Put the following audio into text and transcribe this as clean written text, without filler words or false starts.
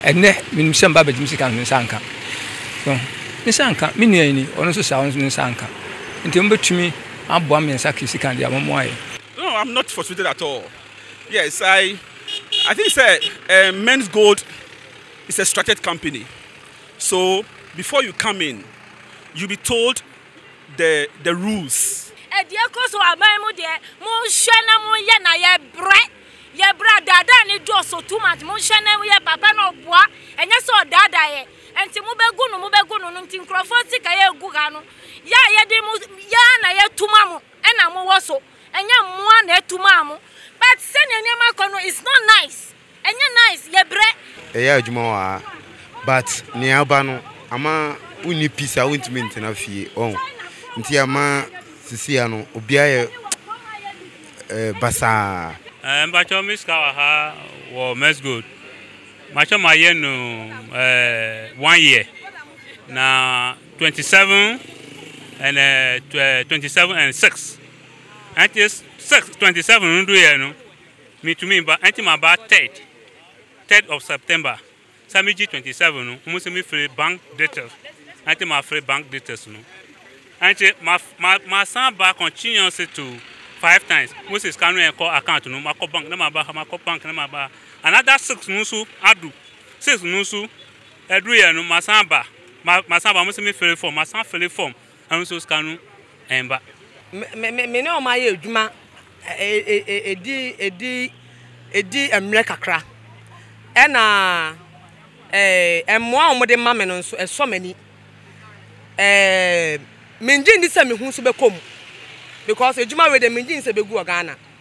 ene min samba ba jimsi kan min sanka so min sanka min ne ni ono so sa ono min sanka nti mbetumi abo am yensa kisi kan dia momo aye. No, I'm not frustrated at all. Yes, I think Men's Gold is a structured company. So before you come in, you'll be told the rules. Edia koso aban mu de mo hwe na mo ye na ye bra dada ni do so too much mo hwe na ye papa no boa enye so dada ye enti mo begu no nti nkrofo sika ye egu ga no ya de mo ya na ye tuma mo na mo wo so enye moa na etuma mo but send any ma kono is not nice enye nice ye bre eya adwuma wa but ni aba no ama uni pisa wintment na fie on nti ama sisi ano obia ye basa Mbacho miska ha wo Men's Gold. Macho maye no 1 year. Na 27 and 27 and 6. And this 27 no. Me to me but anti my about 3rd of September. Samiji 27 no. Must me free bank details. Anti my free bank details no. Anti my son back continues to 5 times. Moses can call account no mako bank na mako bank na maba. Another 6 nusu adu. 6 nusu edu ye no masamba must me fill form, masan fill form. And so scanu emba. Me no ma ye adwuma edi emre kakra. E na emmoa omode ma me no so eso mani. Menji ndi se me hu so bekom. Because ejuma we de menji nse begu Ghana.